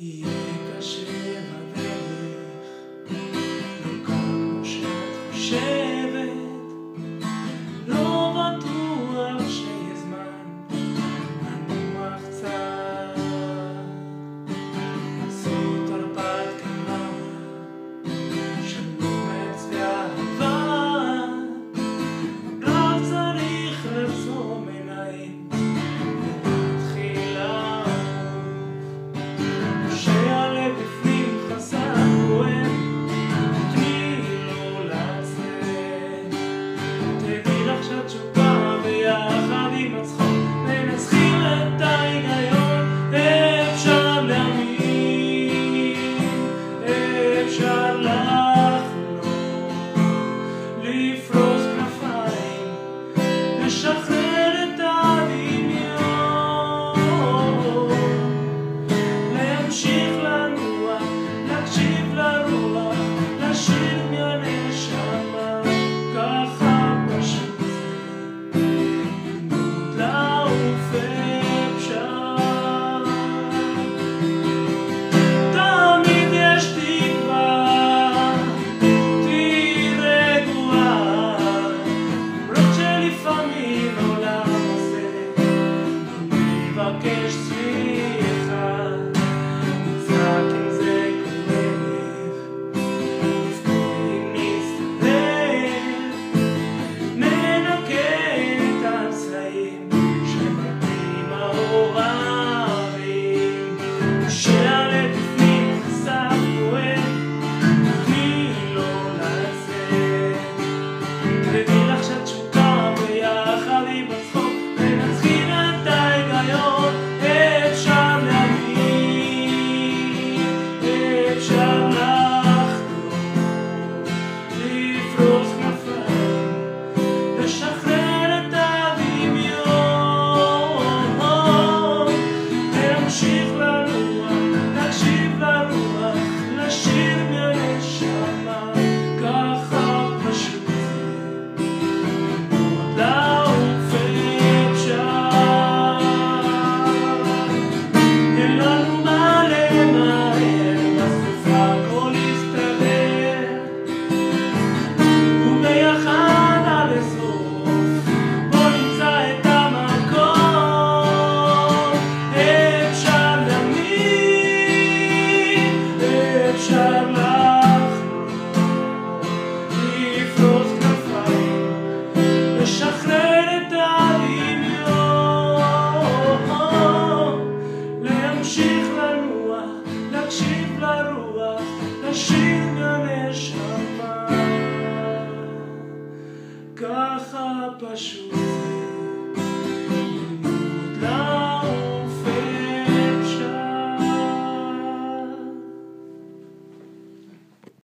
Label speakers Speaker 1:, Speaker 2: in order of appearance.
Speaker 1: יהיה קשה בדרך, לא כמו שאת חושבת, לא בטוח שיהיה זמן לנוח קצת, לעשות הרפתקה של אומץ ואהבה, רק צריך לעצום עיניים ולהתחיל לעוף. שהלב בפנים חזק כואב, תני לו לצאת, תדעי לך שאת תשוקה ויחד עם הצחוק מנצחים את ההיגיון. אפשר להאמין, אפשר לחלום, לפרוס כנפיים, לשחרר את הדמיון, להמשיך לנוע, להקשיב לרוח, לשיר מהנשמה, ככה פשוט זה, ללמוד לעוף אפשר. תמיד יש תקווה, תהי רגועה, למרות שלפעמים העולם הזה לא מבקש סליחה. נצעק אם זה כואב, נבכה אם נצטער, ננקה את הצלעים שמרפים העורבים. שהלב בפנים חזק כואב, תני לו לצאת, תדעי לך שאת תשוקה ויחד עם הצחוק מנצחים את ההיגיון. אפשר להאמין, אפשר לחלום, לפרוס כנפיים, לשחרר את הדמיון, להמשיך לנוע, להקשיב לרוח, לשיר מהנשמה, ככה פשוט זה, ללמוד לעוף אפשר. אין לנו מה למהר, בסוף הכל יסתדר, וביחד עד הסוף בוא נמצא את המקום. אפשר להאמין, אפשר לחלום, לפרוס כנפיים, לשחרר את הדמיון, להמשיך לנוע, להקשיב לרוח, לשיר מהנשמה, ככה פשוט זה.